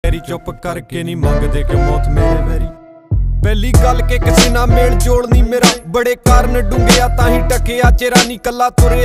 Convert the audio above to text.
तेरी चुप करके नहीं मंगदे कि मौत मेरे वैरी। पहली गल के किसी ना मेल जोड़ नहीं मेरा, बड़े कारण डूंघिया ताही टकिया चेरा नहीं कला तुरे